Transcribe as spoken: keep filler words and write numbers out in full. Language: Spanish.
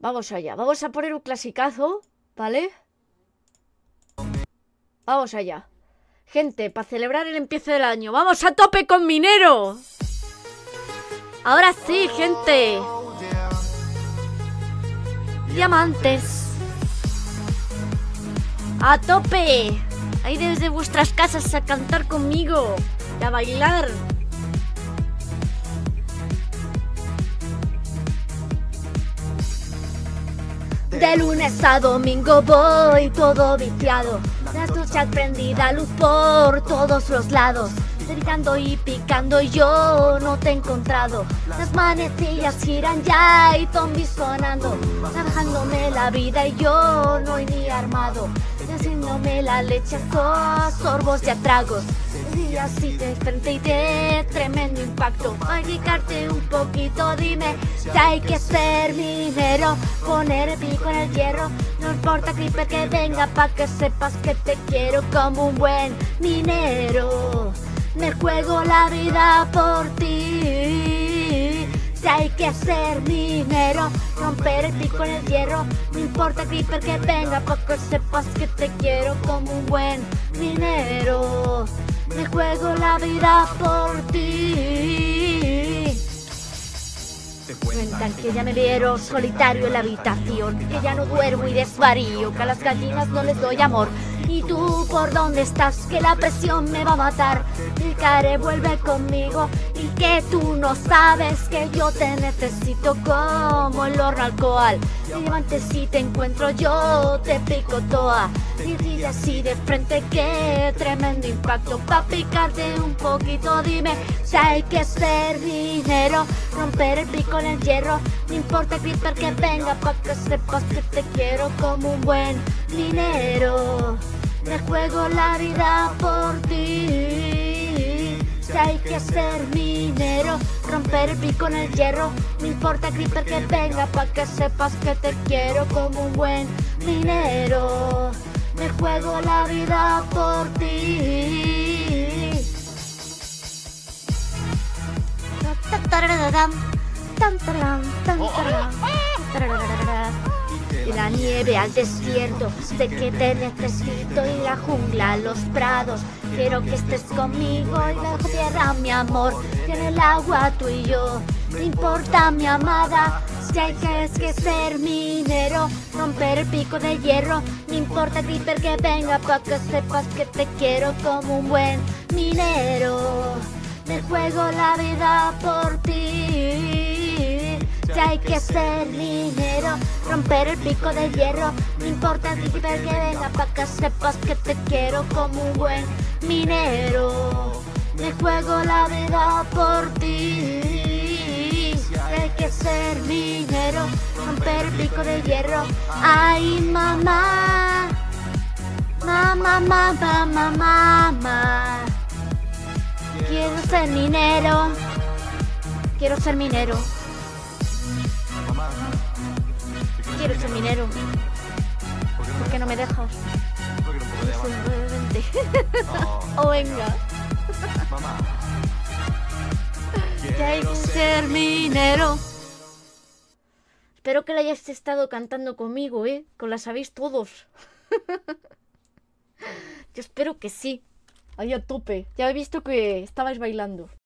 Vamos allá, vamos a poner un clasicazo, ¿vale? Vamos allá. Gente, para celebrar el empiece del año, ¡vamos a tope con Minero! Ahora sí, gente. Diamantes. ¡A tope! Ahí desde vuestras casas a cantar conmigo y a bailar. De lunes a domingo voy todo viciado, las duchas prendida, luz por todos los lados, gritando y picando y yo no te he encontrado. Las manecillas giran ya y zombies sonando, dejándome la vida y yo no he ni armado, haciéndome la leche a sorbos y a tragos. Y así de frente y de tremendo impacto. Para quitarte un poquito, dime si hay que ser minero, poner el pico en el hierro. No importa creeper que venga, pa' que sepas que te quiero como un buen minero. Me juego la vida por ti. Si hay que ser minero, romper el pico en el hierro. No importa creeper que venga, pa' que sepas que te quiero como un buen minero. Me juego la vida por ti. Cuentan que ya me vieron solitario en la habitación, que ya no duermo y desvarío, que a las gallinas no les doy amor. ¿Y tú por dónde estás? Que la presión me va a matar. Picaré, vuelve conmigo. Y que tú no sabes que yo te necesito como el horno alcohol. Y levante si te encuentro yo te pico toa. Y dile así de frente que tremendo impacto. Pa' picarte un poquito, dime si hay que ser minero, romper el pico en el hierro. No importa creeper que venga, pa' que sepas que te quiero como un buen minero. Me juego la vida por ti. Si hay que ser minero, romper el pico en el hierro. No importa creeper que venga, pa' que sepas que te quiero como un buen minero. Me juego la vida por ti. De la nieve al desierto, sé que te necesito, y la jungla a los prados. Quiero que estés conmigo y bajo tierra, mi amor, y en el agua tú y yo. No importa, mi amada, si hay que es que ser minero, romper el pico de hierro. No importa creeper que venga, pa' que sepas que te quiero como un buen minero. Me juego la vida por ti. Si hay que ser minero, romper el pico de hierro. No importa creeper que venga, pa' que sepas que te quiero como un buen minero. Me juego la vida por ti. Si hay que ser minero, romper el pico de hierro. Ay, mamá, mamá, mamá, mamá, mamá. Quiero ser minero. Quiero ser minero. Quiero ser minero. ¿Por qué no me dejas? Vente. Oh, venga. Que hay que ser minero. Espero que la hayáis estado cantando conmigo, ¿eh? Que la sabéis todos. Yo espero que sí. Ahí a tope. Ya he visto que estabais bailando.